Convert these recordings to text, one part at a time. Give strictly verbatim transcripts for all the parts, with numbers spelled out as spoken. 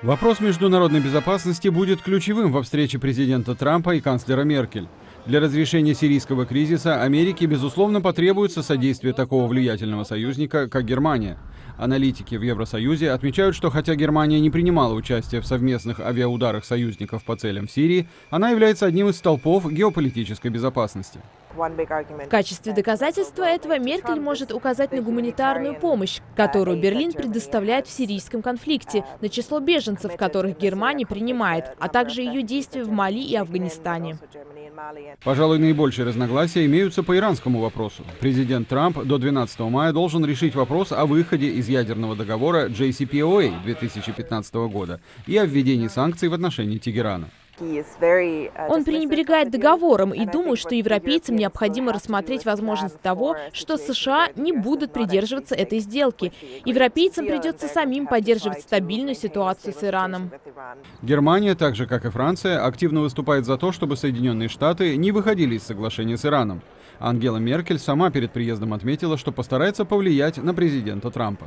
Вопрос международной безопасности будет ключевым во встрече президента Трампа и канцлера Меркель. Для разрешения сирийского кризиса Америке, безусловно, потребуется содействие такого влиятельного союзника, как Германия. Аналитики в Евросоюзе отмечают, что хотя Германия не принимала участие в совместных авиаударах союзников по целям Сирии, она является одним из столпов геополитической безопасности. В качестве доказательства этого Меркель может указать на гуманитарную помощь, которую Берлин предоставляет в сирийском конфликте, на число беженцев, которых Германия принимает, а также ее действия в Мали и Афганистане. Пожалуй, наибольшие разногласия имеются по иранскому вопросу. Президент Трамп до двенадцатого мая должен решить вопрос о выходе из ядерного договора джей си пи о эй две тысячи пятнадцатого года и о введении санкций в отношении Тегерана. Он пренебрегает договором и думает, что европейцам необходимо рассмотреть возможность того, что США не будут придерживаться этой сделки. Европейцам придется самим поддерживать стабильную ситуацию с Ираном. Германия, так же как и Франция, активно выступает за то, чтобы Соединенные Штаты не выходили из соглашения с Ираном. Ангела Меркель сама перед приездом отметила, что постарается повлиять на президента Трампа.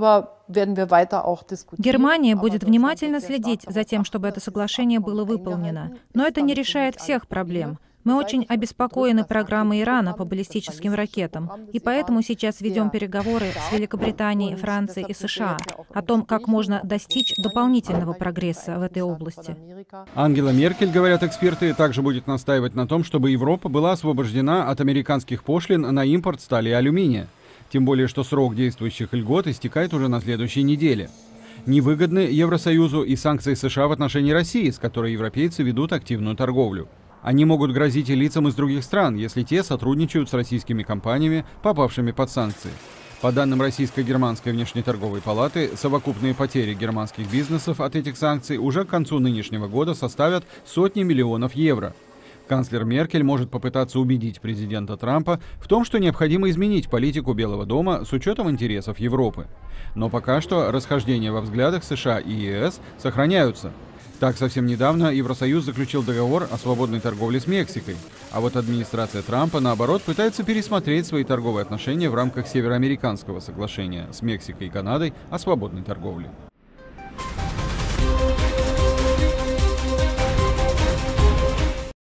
Германия будет внимательно следить за тем, чтобы это соглашение было выполнено. Но это не решает всех проблем. Мы очень обеспокоены программой Ирана по баллистическим ракетам, и поэтому сейчас ведем переговоры с Великобританией, Францией и США о том, как можно достичь дополнительного прогресса в этой области. Ангела Меркель, говорят эксперты, также будет настаивать на том, чтобы Европа была освобождена от американских пошлин на импорт стали и алюминия. Тем более, что срок действующих льгот истекает уже на следующей неделе. Невыгодны Евросоюзу и санкции США в отношении России, с которой европейцы ведут активную торговлю. Они могут грозить и лицам из других стран, если те сотрудничают с российскими компаниями, попавшими под санкции. По данным Российско-германской внешнеторговой палаты, совокупные потери германских бизнесов от этих санкций уже к концу нынешнего года составят сотни миллионов евро. Канцлер Меркель может попытаться убедить президента Трампа в том, что необходимо изменить политику Белого дома с учетом интересов Европы. Но пока что расхождения во взглядах США и ЕС сохраняются. Так, совсем недавно Евросоюз заключил договор о свободной торговле с Мексикой. А вот администрация Трампа, наоборот, пытается пересмотреть свои торговые отношения в рамках Североамериканского соглашения с Мексикой и Канадой о свободной торговле.